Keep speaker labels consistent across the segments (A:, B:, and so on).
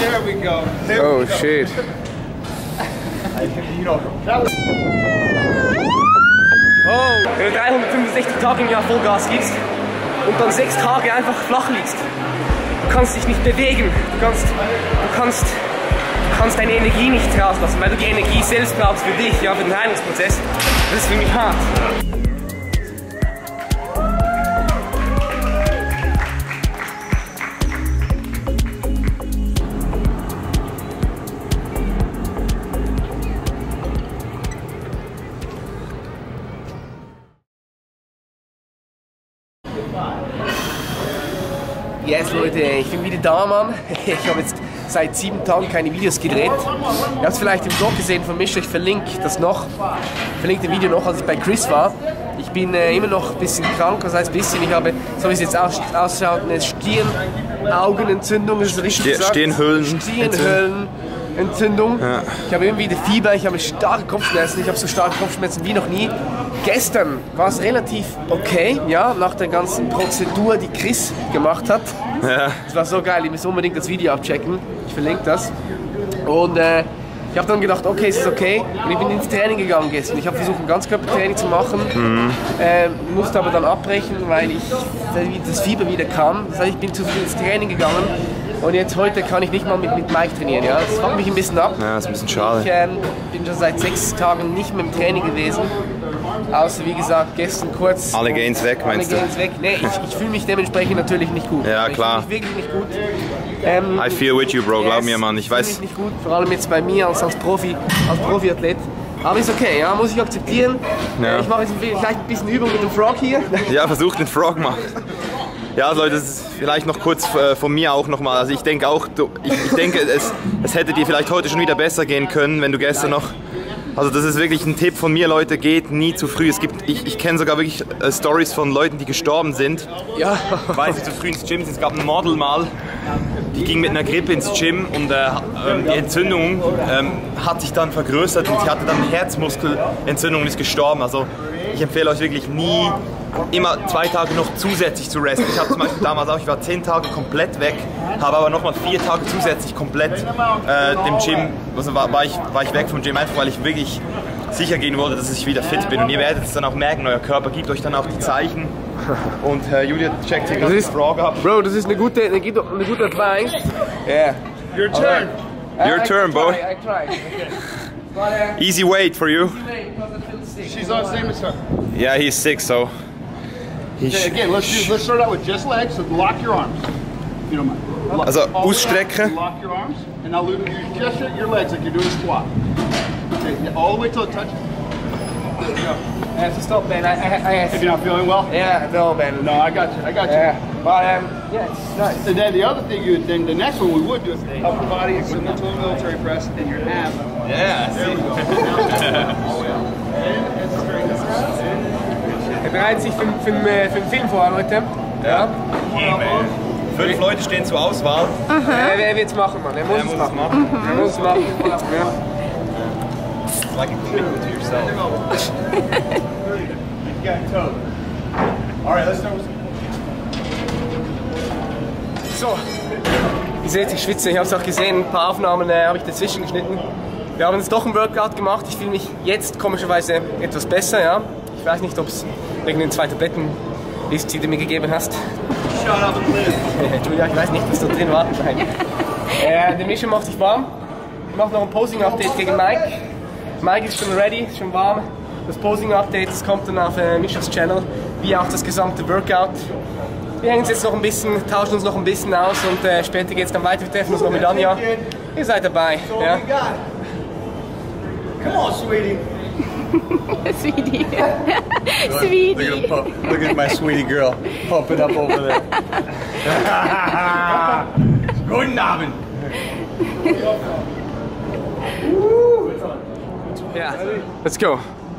A: There we go.
B: Oh shit. Wenn du 365 Tage im Jahr Vollgas gibst und dann 6 Tage einfach flach liegst, du kannst dich nicht bewegen, du kannst deine Energie nicht rauslassen, weil du die Energie selbst brauchst für dich, ja, für den Heilungsprozess. Das ist für mich hart. Yes, Leute, ich bin wieder da, Mann. Ich habe jetzt seit 7 Tagen keine Videos gedreht. Ihr habt es vielleicht im Vlog gesehen von Mischa, ich verlinke das noch. Ich verlinke das Video noch, als ich bei Chris war. Ich bin immer noch ein bisschen krank, was heißt ein bisschen? Ich habe, so wie es jetzt ausschaut, eine Stirnaugenentzündung. Stirnhöhlenentzündung. Ja. Ich habe irgendwie Fieber, ich habe starke Kopfschmerzen, ich habe so starke Kopfschmerzen wie noch nie. Gestern war es relativ okay, ja, nach der ganzen Prozedur, die Chris gemacht hat. Ja. Das war so geil, ich muss unbedingt das Video abchecken, ich verlinke das. Und ich habe dann gedacht, okay, es ist okay. Und ich bin ins Training gegangen gestern. Ich habe versucht, ein Ganzkörpertraining zu machen, musste aber dann abbrechen, weil das Fieber wieder kam. Das heißt, ich bin zu viel ins Training gegangen. Und jetzt heute kann ich nicht mal mit Mike trainieren, ja. Das fuckt mich ein bisschen ab.
C: Ja, das ist ein bisschen schade.
B: Ich bin schon seit 6 Tagen nicht mehr im Training gewesen. Außer, wie gesagt, gestern kurz.
C: Alle Gains weg, meinst du?
B: Alle Gains weg. Nee, ich fühle mich dementsprechend natürlich nicht gut.
C: Ja, klar.
B: Ich fühle mich wirklich nicht gut.
C: I feel with you, Bro, glaub mir, Mann. Ich weiß.
B: Ich fühle mich nicht gut, vor allem jetzt bei mir als Profiathlet. Aber ist okay, ja, muss ich akzeptieren. Ja. Ich mache jetzt vielleicht ein bisschen Übung mit dem Frog hier.
C: Ja, versuch den Frog mal. Ja, Leute, das ist vielleicht noch kurz von mir auch nochmal. Also ich denke auch, ich denke, es hätte dir vielleicht heute schon wieder besser gehen können, wenn du gestern noch... Also das ist wirklich ein Tipp von mir, Leute, geht nie zu früh. Ich kenne sogar wirklich Stories von Leuten, die gestorben sind,
B: ja,
C: weil sie zu früh ins Gym sind. Es gab ein Model mal, die ging mit einer Grippe ins Gym und die Entzündung hat sich dann vergrößert und sie hatte dann Herzmuskelentzündung und ist gestorben. Also ich empfehle euch wirklich nie immer 2 Tage noch zusätzlich zu resten. Ich habe zum Beispiel damals auch, ich war 10 Tage komplett weg, habe aber nochmal 4 Tage zusätzlich komplett dem Gym, also war ich weg vom Gym, einfach weil ich wirklich sicher gehen wollte, dass ich wieder fit bin. Und ihr werdet es dann auch merken, euer Körper gibt euch dann auch die Zeichen. Und Julia checkt hier gerade die Frage ab.
B: Bro, das ist eine gute Advice.
C: Yeah.
A: Your turn.
C: Your turn, boy.
B: I tried. Okay.
C: Easy weight for you.
A: She's on same as her.
C: Yeah, he's 6, so...
A: Okay, again, let's start out with just legs, so lock your arms, if you don't mind.
C: Also ausstrecken.
A: Lock your arms, and now you just your legs like you're doing a squat. Okay, all the way till it touches. There you go.
B: I have to stop, man.
A: If you're not feeling well?
B: Yeah, no, man.
A: No, I got you.
B: Yeah, but yeah, it's nice.
A: And then the other thing, then the next one we would do is upper body, external military press, and your ab.
C: Yeah.
A: There we go.
B: Bereitet sich für den Film vor, Leute. Ja.
C: 5 Leute stehen zur Auswahl.
B: Wer wird's machen, Mann? Er muss es machen. Er muss es machen. Ja.
C: It's like a commitment to yourself.
A: All right, let's start with
B: So, ihr seht, ich schwitze. Ich habe es auch gesehen. Ein paar Aufnahmen habe ich dazwischen geschnitten. Wir haben jetzt doch ein Workout gemacht. Ich fühle mich jetzt komischerweise etwas besser, ja. Ich weiß nicht, ob es wegen den 2 Tabletten ist, die du mir gegeben hast. Julia, ich weiß nicht, was da drin war. Der Mischa macht sich warm. Ich mache noch ein Posing-Update gegen Mike. Mike ist schon ready, ist schon warm. Das Posing-Update kommt dann auf Mischas Channel, wie auch das gesamte Workout. Wir hängen uns jetzt noch ein bisschen, tauschen uns noch ein bisschen aus und später geht es dann weiter. Wir treffen uns noch mit Anja. Ihr seid dabei. Ja.
A: Come on, sweetie.
D: Sweetie. Sweetie.
C: Look at my sweetie girl. Pump it up over there.
A: Guten Abend.
B: Yeah, let's go.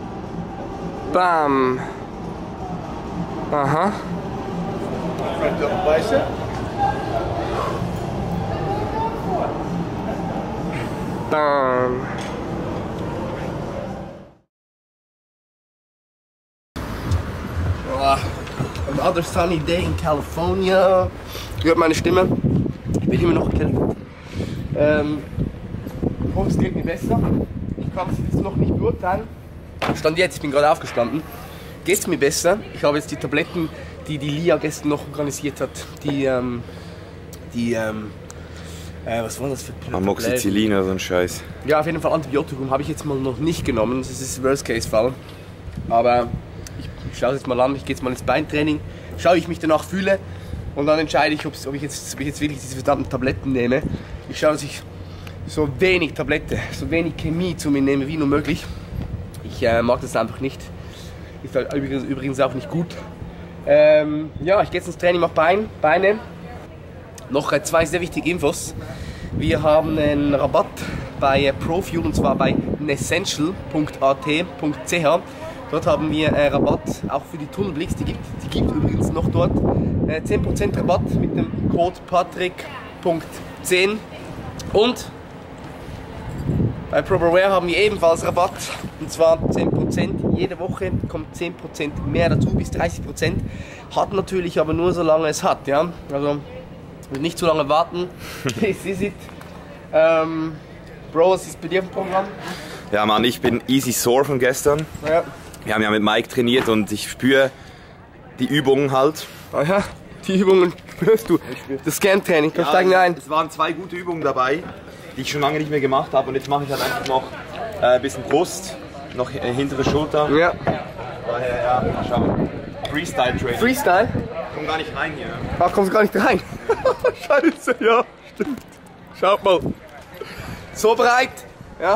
B: Bam. Uh-huh.
A: Front double bicep.
B: Bam. Another sunny day in California. Ihr hört meine Stimme. Ich bin immer noch erkältet. Ich hoffe, es geht mir besser. Ich kann es jetzt noch nicht beurteilen. Stand jetzt, ich bin gerade aufgestanden. Geht es mir besser? Ich habe jetzt die Tabletten, die Lia gestern noch organisiert hat, was war das für
C: Amoxicillin oder so ein Scheiß.
B: Ja, auf jeden Fall Antibiotikum habe ich jetzt mal noch nicht genommen. Das ist Worst-Case-Fall. Aber ich schaue es jetzt mal an. Ich gehe jetzt mal ins Beintraining, schaue, wie ich mich danach fühle. Und dann entscheide ich, ob ich jetzt wirklich diese verdammten Tabletten nehme. Ich schaue, dass ich so wenig Tablette, so wenig Chemie zu mir nehme wie nur möglich. Ich mag das einfach nicht. Ist halt übrigens auch nicht gut. Ja, ich gehe jetzt ins Training, mache Beine. Noch 2 sehr wichtige Infos. Wir haben einen Rabatt bei ProFuel und zwar bei nessential.at.ch. Dort haben wir Rabatt auch für die Tunnelblicks. Die gibt übrigens noch dort 10% Rabatt mit dem Code Patrick.10. Und bei ProBeware haben wir ebenfalls Rabatt, und zwar 10%. Jede Woche kommt 10% mehr dazu, bis 30%. Hat natürlich aber nur, solange es hat. Ja? Also nicht zu lange warten. This is it. Bro, was ist bei dir im Programm?
C: Ja, Mann, ich bin easy sore von gestern.
B: Ja.
C: Wir haben ja mit Mike trainiert und ich spüre die Übungen halt.
B: Ah ja, die Übungen spürst du. Das Scan-Training, komm, steigen ein.
C: Es waren 2 gute Übungen dabei, die ich schon lange nicht mehr gemacht habe. Und jetzt mache ich halt einfach noch ein bisschen Brust, noch hintere Schulter.
B: Ja.
C: Daher, ja, schau mal. Freestyle-Training.
B: Freestyle?
C: Ich komm gar nicht rein hier.
B: Ach, kommst du gar nicht rein? Scheiße, ja, stimmt. Schaut mal. So breit, ja.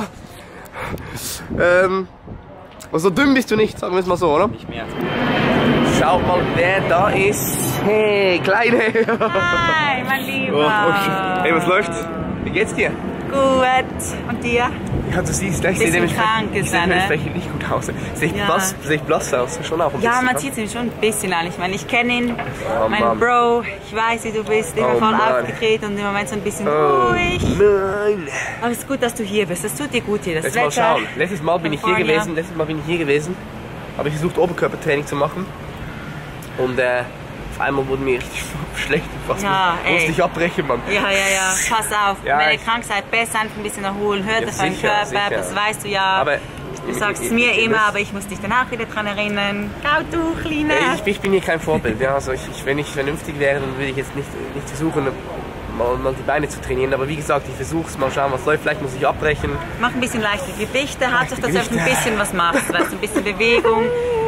B: So dünn bist du nicht, sagen wir es mal so, oder?
C: Nicht mehr.
B: Schaut mal, wer da ist. Hey, Kleine.
D: Hi, mein Lieber.
B: Hey, was läuft? Wie geht's dir?
D: Gut. Und dir?
B: Ja, du siehst, ich sehe dementsprechend nicht gut aus. Sehe ich blass aus? Schon auch ein
D: Ja,
B: bisschen,
D: man
B: ne?
D: sieht es schon ein bisschen an. Ich meine, ich kenne ihn, mein
B: Mann.
D: Bro. Ich weiß, wie du bist, immer
B: Oh,
D: voll
B: Mann.
D: aufgedreht und im Moment so ein bisschen ruhig.
B: Nein.
D: Aber es ist gut, dass du hier bist. Das tut dir gut hier. Das
B: Letztes Mal
D: Wetter.
B: schauen. Letztes Mal bin ich hier gewesen. Habe ich versucht, Oberkörpertraining zu machen. Und auf einmal wurde mir richtig schlecht. Fast musste ich abbrechen, Mann.
D: Ja. Pass auf.
B: Ja,
D: Wenn ihr krank seid, besser einfach ein bisschen erholen. Hört
B: Ja,
D: auf deinen
B: sicher,
D: Körper.
B: sicher.
D: Das weißt du ja.
B: Aber
D: du sagst es mir immer, aber ich muss dich danach wieder dran erinnern. Schau du, Kleine.
B: Ich bin hier kein Vorbild. Ja, also wenn ich vernünftig wäre, dann würde ich jetzt nicht versuchen, mal die Beine zu trainieren. Aber wie gesagt, ich versuche es, mal schauen, was läuft. Vielleicht muss ich abbrechen.
D: Mach ein bisschen leichte Gewichte. Hauptsache, dass du einfach ein bisschen was machst. Weißt, ein bisschen Bewegung.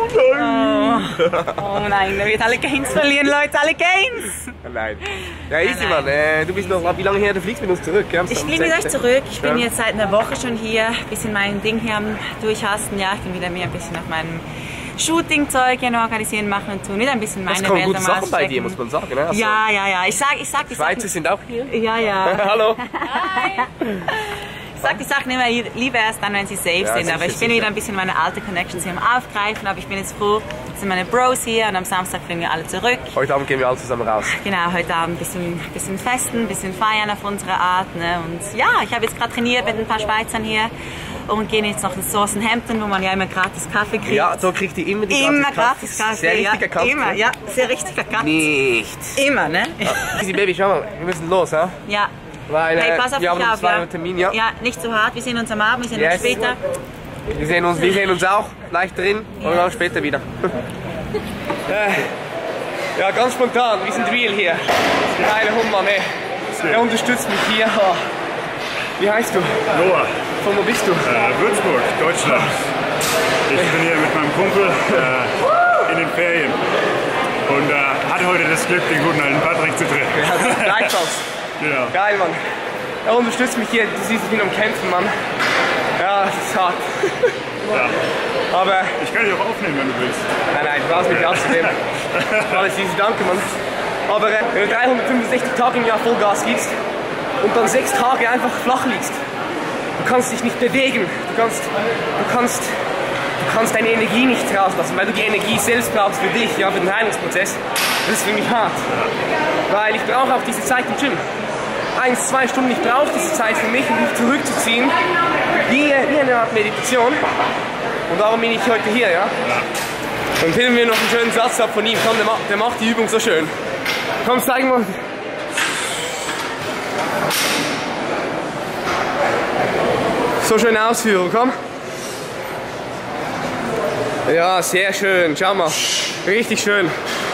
D: Oh nein, da wird alle Gains verlieren, Leute, alle Gains!
B: Nein. Ja, easy, Mann. Du bist noch, wie lange her? Du fliegst mit uns zurück, ja?
D: Ich fliege mit euch zurück. Ich bin jetzt seit einer Woche schon hier. Ein bisschen mein Ding hier am Durchhasten. Ja, ich bin wieder mehr ein bisschen auf meinem Shooting-Zeug hier noch organisieren, machen und tun. Nicht ein bisschen meine
B: Welt. Es kommen gute Sachen bei
D: ausstrecken.
B: dir, muss man sagen. Ne? Also,
D: Ja. Ich sag die
B: Schweizer
D: Sachen.
B: sind auch hier.
D: Ja.
B: Hallo.
D: Ich sag die Sachen immer lieber erst dann, wenn sie safe sind.
B: sicher,
D: Aber ich bin wieder ein bisschen meine alte Connections hier am Aufgreifen. Aber ich bin jetzt froh, jetzt sind meine Bros hier und am Samstag fliegen wir alle zurück.
B: Heute Abend gehen wir alle zusammen raus.
D: Genau, heute Abend ein bisschen festen, ein bisschen feiern auf unsere Art. Ne? Und ja, ich habe jetzt gerade trainiert mit ein paar Schweizern hier und gehen jetzt noch in Southampton, wo man ja immer gratis Kaffee kriegt.
B: Ja, so kriegt ihr immer die
D: gratis Kaffee.
B: Sehr richtiger Kaffee.
D: Immer, ja, sehr richtiger Kaffee.
B: Nicht.
D: Immer, ne?
B: Easy Baby, schau mal, wir müssen los, ha?
D: Ja.
B: Weil
D: Hey, pass auf
B: wir haben
D: dich
B: um
D: auf,
B: 2
D: ja.
B: Uhr Termin, ja.
D: Ja, nicht zu hart, wir sehen uns am Abend, wir sehen
B: Yes.
D: uns später.
B: Wir sehen uns auch gleich drin und dann später wieder. Ja, ganz spontan, wir sind real hier. Geile Hummer, ne? Er unterstützt mich hier. Wie heißt du?
E: Noah,
B: Von wo bist du?
E: Würzburg, Deutschland. Ich bin hier mit meinem Kumpel in den Ferien und hatte heute das Glück, den guten alten Patrick zu treffen.
B: Ja, gleichfalls.
E: Genau.
B: Geil, Mann. Er unterstützt mich hier, du siehst, ich bin am Kämpfen, Mann. Ja, das ist hart.
E: Ja.
B: Aber,
E: Ich kann dich auch aufnehmen, wenn du willst.
B: nein, du brauchst mich nicht aufzunehmen. Alles easy, danke, Mann. Aber wenn du 365 Tage im Jahr Vollgas gibst und dann 6 Tage einfach flach liegst, du kannst dich nicht bewegen, du kannst deine Energie nicht rauslassen, weil du die Energie selbst brauchst für dich, ja, für den Heilungsprozess. Das ist für mich hart. Weil ich brauche auch diese Zeit im Gym. 1-2 Stunden, ich brauche diese Zeit für mich, um mich zurückzuziehen, wie eine Art Meditation. Und darum bin ich heute hier, ja. Und filmen wir noch einen schönen Satz ab von ihm. Komm, der macht die Übung so schön. Komm, zeig mal. So schöne Ausführung, komm. Ja, sehr schön. Schau mal. Richtig schön.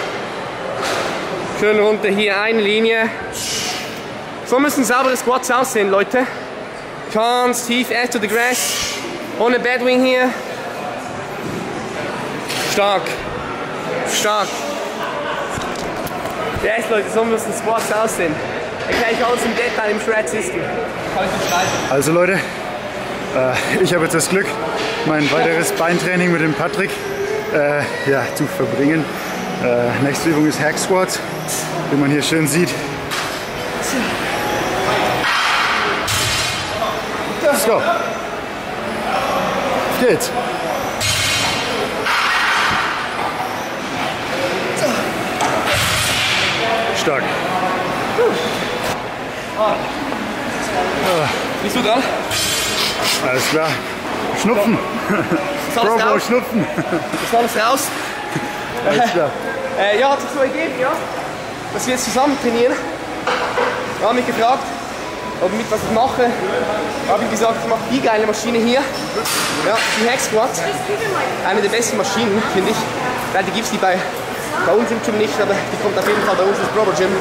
B: Schön runter hier, eine Linie. So müssen saubere Squats aussehen, Leute. Ganz tief, ass to the grass. Ohne Badwing hier. Stark. Stark. Yes, Leute, so müssen Squats aussehen. Erkläre ich alles im Detail im Shred System.
E: Also Leute, ich habe jetzt das Glück, mein weiteres Beintraining mit dem Patrick ja, zu verbringen. Nächste Übung ist Hack Squat, wie man hier schön sieht. Let's go. Auf geht's. Stark.
B: Bist du dran?
E: Alles klar. Schnupfen. Bro, Schnupfen.
B: Ist alles raus?
E: Alles klar.
B: Ja, hat sich so ergeben, ja, dass wir jetzt zusammen trainieren. Er hat mich gefragt, ob mit was ich mache. Habe ich gesagt, ich mache die geile Maschine hier. Ja, die Hack Squat. Eine der besten Maschinen, finde ich. Leider gibt es die bei uns im Gym nicht, aber die kommt auf jeden Fall bei uns ins Brother Gym.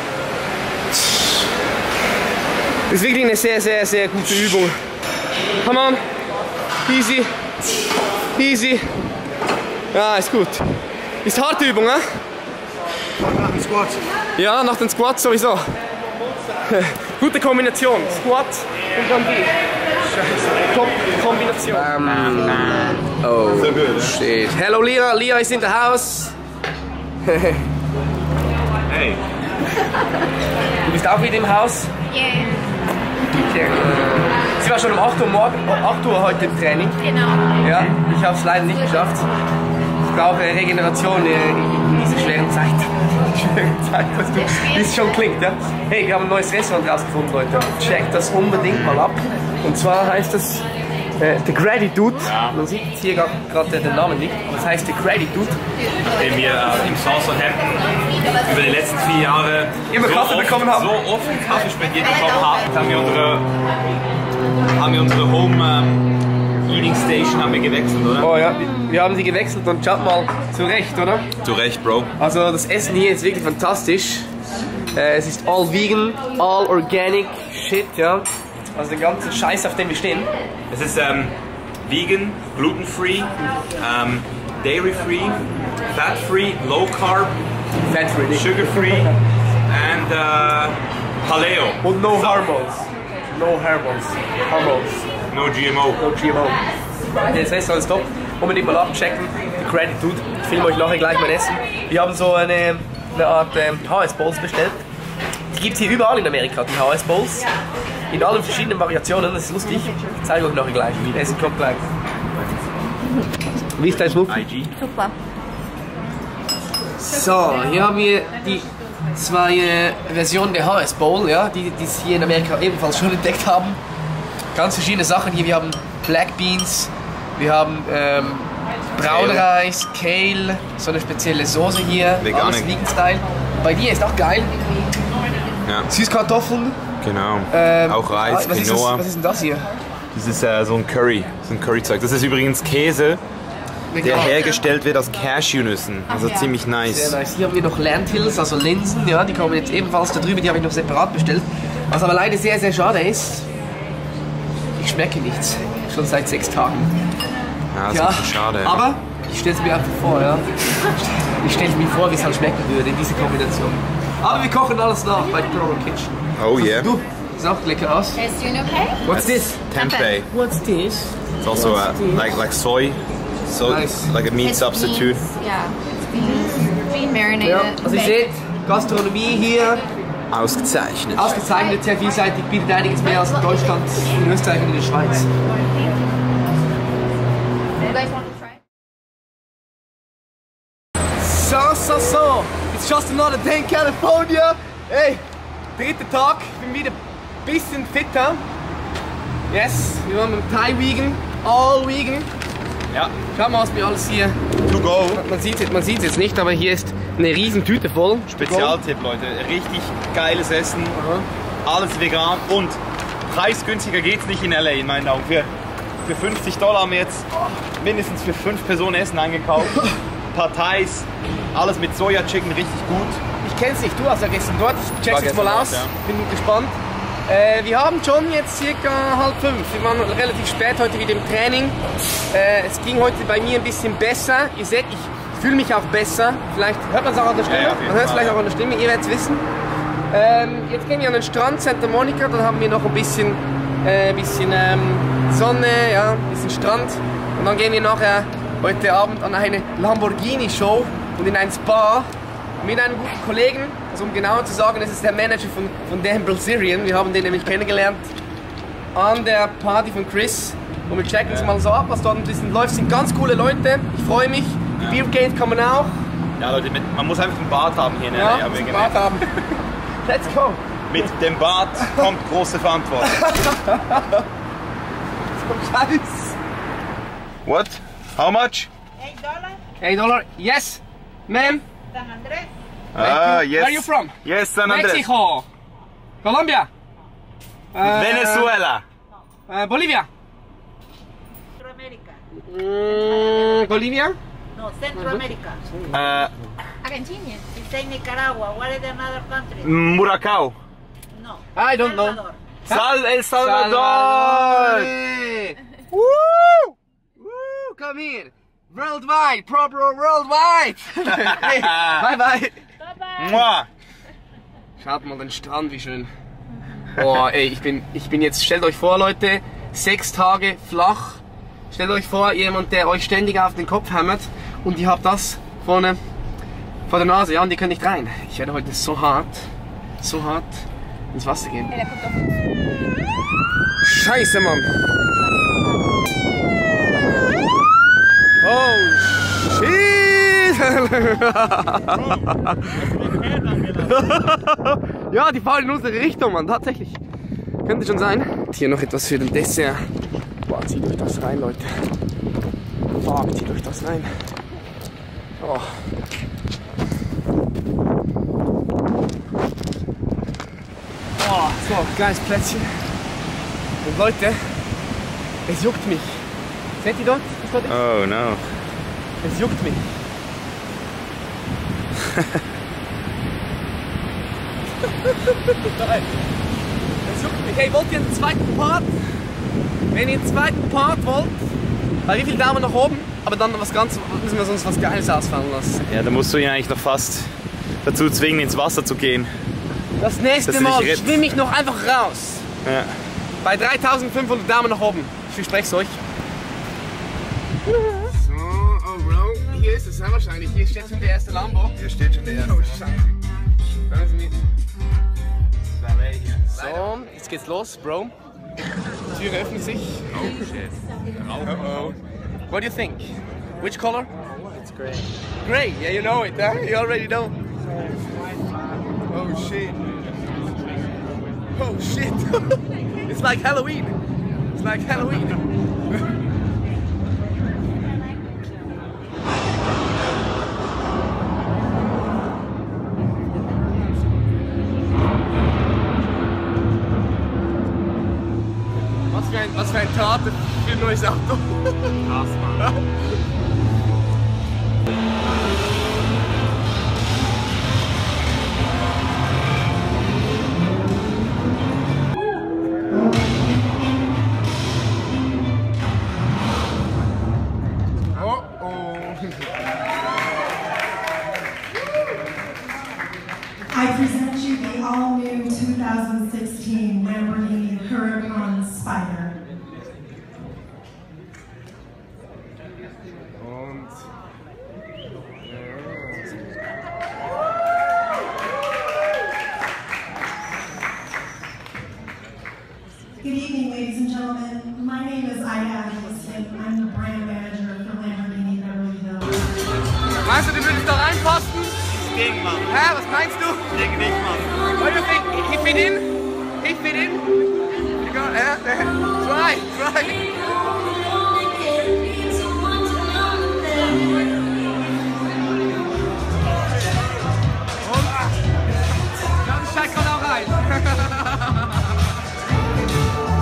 B: Das ist wirklich eine sehr, sehr, sehr gute Übung. Come on. Easy. Easy. Ja, ist gut. Ist harte Übung, ne?
E: Nach dem Squat.
B: Ja, nach dem Squat sowieso. Gute Kombination. Squat und dann die. Top-Kombination. Oh, so good, shit. Hello, Leah. Leah is in the house.
C: Hey.
B: Du bist auch wieder im Haus?
F: Yeah.
B: Okay. Sie war schon um 8 Uhr heute im Training.
F: Genau.
B: Ja, ich habe es leider nicht geschafft. Ich brauche Regeneration in dieser schweren Zeit. Wie es schon klingt, ja. Hey, wir haben ein neues Restaurant rausgefunden, Leute. Checkt das unbedingt mal ab. Und zwar heißt das The Gratitude. Ja. Man sieht jetzt hier gerade den Namen nicht. Das heißt The Gratitude.
C: Den wir im Southampton über die letzten 4 Jahre
B: immer Kaffee bekommen haben.
C: So oft Kaffee spendiert bekommen haben, haben wir unsere Home Eating Station haben wir gewechselt, oder?
B: Oh ja, wir haben sie gewechselt und schaut mal, zu Recht, oder?
C: Zu Recht, Bro.
B: Also das Essen hier ist wirklich fantastisch. Es ist all vegan, all organic shit, ja. Also den ganzen Scheiß, auf dem wir stehen.
C: Es ist vegan, gluten-free, dairy-free, fat-free, low-carb,
B: Fat-free,
C: sugar-free and paleo.
B: und no hormones. No hormones. Hormones.
C: No GMO.
B: No GMO. Das Restaurant ist top. Unbedingt mal abchecken. Die Gratitude. Ich filme euch nachher gleich mein Essen. Wir haben so eine Art HS Bowls bestellt. Die gibt es hier überall in Amerika, die HS Bowls. In allen verschiedenen Variationen. Das ist lustig. Ich zeige euch nachher gleich. Essen kommt gleich. Wie ist dein Smoothie?
C: IG.
F: Super.
B: So, hier haben wir die 2 Versionen der HS Bowl, ja, die es hier in Amerika ebenfalls schon entdeckt haben. Ganz verschiedene Sachen hier. Wir haben Black Beans, wir haben Braunreis, Kale, so eine spezielle Soße hier, alles Vegan-Style. Bei dir ist auch geil.
C: Ja.
B: Süßkartoffeln.
C: Genau. Auch Reis, Quinoa.
B: Was ist denn das hier?
C: Das ist so ein Curryzeug. Das ist übrigens Käse, der hergestellt wird aus Cashewnüssen. Also ziemlich nice.
B: Sehr nice. Hier haben wir noch Lentils, also Linsen, ja, die kommen jetzt ebenfalls da drüben, die habe ich noch separat bestellt. Was aber leider sehr, sehr schade ist, ich schmecke nichts. Schon seit 6 Tagen.
C: Ja, das ist ein bisschen schade. Ja.
B: Aber ich stelle es mir einfach vor, ja. Ich stelle mir vor, wie es halt schmecken würde in dieser Kombination. Aber wir kochen alles nach bei Brother Kitchen.
C: Oh yeah.
B: Du, sieht auch lecker aus.
F: Is doing okay?
B: What's this?
C: Tempeh.
B: What's this?
C: It's also like soy. So
B: Nice.
C: like a meat
F: It's
C: substitute.
F: beans, yeah. Bean marinated.
B: Ja, also ihr seht, Gastronomie hier,
C: Ausgezeichnet.
B: ausgezeichnet, sehr vielseitig, bietet einiges mehr als in Deutschland, in Österreich und in der Schweiz.
F: You guys want to try?
B: So. It's just another day in California. Hey, 3. Tag, ich bin wieder ein bisschen fitter. Yes, wir waren beim Thai Vegan, all vegan.
C: Ja.
B: Schau mal, was mir alles hier.
C: To go.
B: Man sieht es jetzt nicht, aber hier ist eine riesen Tüte voll.
C: Spezialtipp, Leute. Richtig geiles Essen. Alles vegan und preisgünstiger geht's nicht in LA in meinen Augen. Für $50 haben wir jetzt mindestens für 5 Personen Essen eingekauft. Partys, alles mit Soja-Chicken, richtig gut.
B: Ich kenn's nicht, du warst ja gestern dort. Ich check's jetzt mal aus,
C: ja.
B: bin gespannt. Wir haben schon jetzt circa 4:30. Wir waren relativ spät heute wieder im Training. Es ging heute bei mir ein bisschen besser. Ihr seht, ich fühle mich auch besser. Vielleicht hört man es auch an der Stimme.
C: Ja,
B: man hört es vielleicht auch an der Stimme, ihr werdet es wissen. Jetzt gehen wir an den Strand Santa Monica, dann haben wir noch ein bisschen, Sonne, ja, ein bisschen Strand. Und dann gehen wir nachher heute Abend an eine Lamborghini-Show und in ein Spa mit einem guten Kollegen. Also um genauer zu sagen, das ist der Manager von Dan Bilzerian. Wir haben den nämlich kennengelernt an der Party von Chris. Und wir checken es mal so ab, was dort ein bisschen läuft. Es sind ganz coole Leute, ich freue mich. Die Beer Games kommen auch.
C: Ja Leute, man muss einfach einen Bart haben hier in
B: Ja,
C: LA.
B: einen Bart haben. Let's go!
C: Mit dem Bart kommt große Verantwortung.
B: Scheiß!
C: What? How much?
B: $8? Yes! Ma'am!
F: San Andres.
C: Ah, yes.
B: Where are you from?
C: Yes, San Andres.
B: Mexico! Colombia!
C: Venezuela.
B: Bolivia!
F: Centroamérica.
B: Bolivia?
F: No, Centroamérica.
G: Argentina.
F: You say Nicaragua. What is another country?
C: Muracao.
F: No.
B: I don't know.
F: Salvador.
C: El Salvador.
B: Woo! Woo! Come here! Worldwide! Proper worldwide! Hey, bye bye!
C: Mua.
B: Schaut mal den Strand, wie schön. Oh, ey, ich bin jetzt, stellt euch vor, Leute, 6 Tage flach. Stellt euch vor, jemand, der euch ständig auf den Kopf hämmert und ihr habt das vorne vor der Nase, ja, und die können nicht rein. Ich werde heute so hart ins Wasser gehen. Scheiße, Mann! Oh, shit! Ja, die fahren in unsere Richtung, Mann, tatsächlich. Könnte schon sein. Hier noch etwas für den Dessert. Boah, zieht euch das rein, Leute. Boah, zieht euch das rein. Oh. Oh, so, kleines Plätzchen. Und Leute, es juckt mich. Seht ihr dort?
C: Oh no.
B: Es juckt mich. Nein. Es juckt mich. Hey, wollt ihr einen zweiten Part? Wenn ihr einen zweiten Part wollt, bei wie viel Daumen nach oben, aber dann was ganz, müssen wir uns was Geiles ausfallen lassen.
C: Ja, da musst du ihn eigentlich noch fast dazu zwingen, ins Wasser zu gehen.
B: Das nächste
C: Dass du
B: Mal
C: dich rettest.
B: schwimme ich noch einfach raus.
C: Ja.
B: Bei 3500 Daumen nach oben. Ich verspreche es euch. So, oh Bro, hier ist es ja wahrscheinlich. Hier steht schon der erste Lambo.
C: Hier steht schon der erste.
B: Oh Scheiße. Hören Sie mir.
C: Valet hier.
B: So, jetzt geht's los, Bro. Die Türe öffnet sich.
C: Oh shit.
B: Uh-oh. What do you think? Which color?
C: It's great.
B: Gray. Yeah, you know it, huh? You already know.
C: Oh shit.
B: Oh shit. It's like Halloween. It's like Halloween. Was für ein Tat für ein neues Auto.
C: Krass, Mann.
H: I present you the all-new 2016 Lamborghini Huracan Spider. Good evening, ladies and gentlemen. My name is Ida Adelston. I'm the brand manager for Lamborghini Beverly Hills.
B: Meinst du, du würdest da reinpassen?
C: Ding, Mann.
B: Hä, was meinst du?
C: Ding nicht, Mann.
B: What do you think? He fit in? He fit in? You got, try. Und? Ja, das Scheiß kommt auch rein.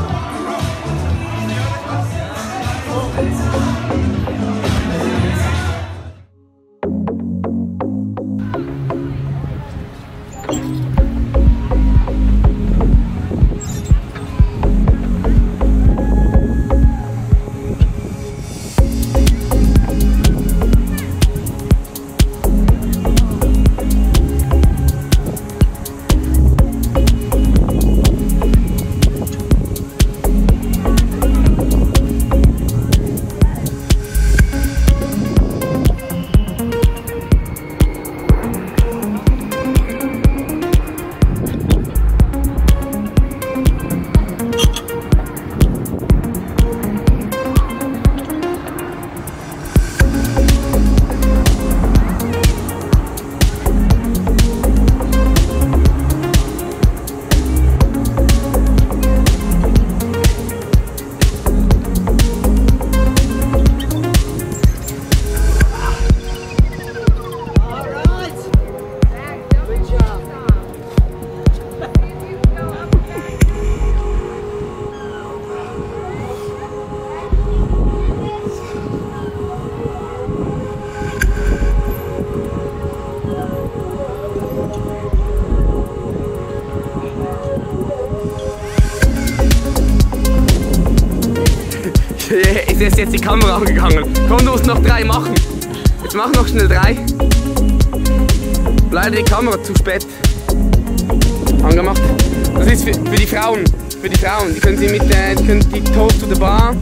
B: ist jetzt die Kamera angegangen. Komm, du musst noch 3 machen. Jetzt mach noch schnell 3. Leider die Kamera zu spät angemacht. Das ist für die Frauen. Für die Frauen. Die können sie die können die Toast to the Bar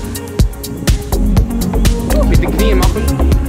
B: mit den Knien machen.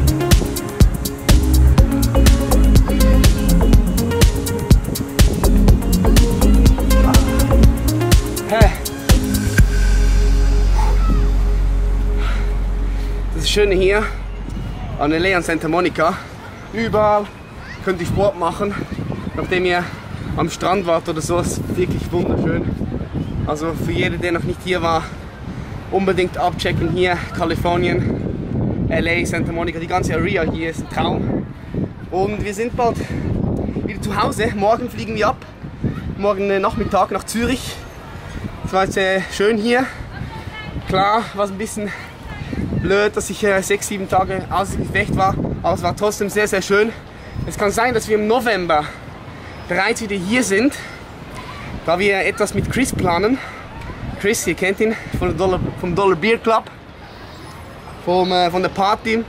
B: Das Schöne hier an LA und Santa Monica, überall könnt ihr Sport machen, nachdem ihr am Strand wart oder so, ist wirklich wunderschön. Also für jeden, der noch nicht hier war, unbedingt abchecken hier, Kalifornien, LA, Santa Monica, die ganze Area hier ist ein Traum. Und wir sind bald wieder zu Hause, morgen fliegen wir ab, morgen Nachmittag nach Zürich. Es war jetzt schön hier, klar war es ein bisschen blöd, dass ich 6-7 Tage außer Gefecht war, aber es war trotzdem sehr, sehr schön. Es kann sein, dass wir im November bereits wieder hier sind, da wir etwas mit Chris planen. Chris, ihr kennt ihn vom Dollar Beer Club, von der Party.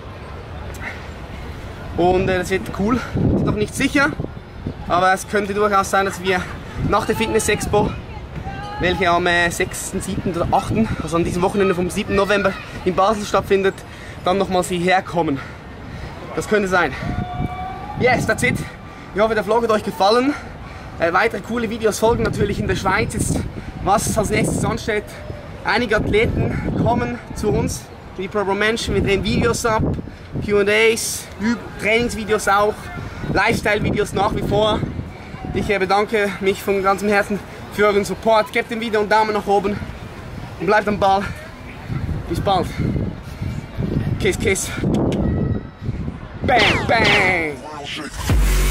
B: Und das wird cool. Ist noch nicht sicher, aber es könnte durchaus sein, dass wir nach der Fitness Expo, welche am 6., 7. oder 8., also an diesem Wochenende vom 7. November in Basel stattfindet, dann nochmals hierher kommen. Das könnte sein. Yes, that's it. Ich hoffe, der Vlog hat euch gefallen. Weitere coole Videos folgen natürlich in der Schweiz. Jetzt, was als nächstes ansteht, einige Athleten kommen zu uns, die Pro Menschen. Wir drehen Videos ab, Q&As, Trainingsvideos auch, Lifestyle-Videos nach wie vor. Ich bedanke mich von ganzem Herzen für euren Support. Gebt dem Video einen Daumen nach oben und bleibt am Ball. Bis bald. Kiss, kiss. Bang, bang.